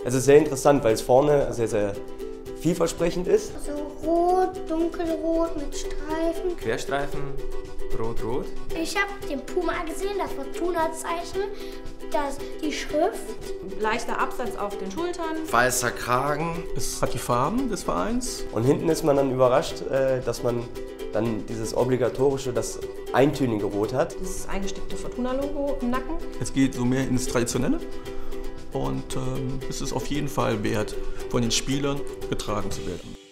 Also sehr interessant, weil es vorne sehr, sehr vielversprechend ist. Also rot, dunkelrot mit Streifen. Querstreifen, rot-rot. Ich habe den Puma gesehen, das Fortuna-Zeichen, die Schrift. Leichter Absatz auf den Schultern. Weißer Kragen. Es hat die Farben des Vereins. Und hinten ist man dann überrascht, dass man dann dieses obligatorische, das eintönige Rot hat. Dieses eingestickte Fortuna-Logo im Nacken. Es geht so mehr ins Traditionelle und es ist auf jeden Fall wert, von den Spielern getragen zu werden.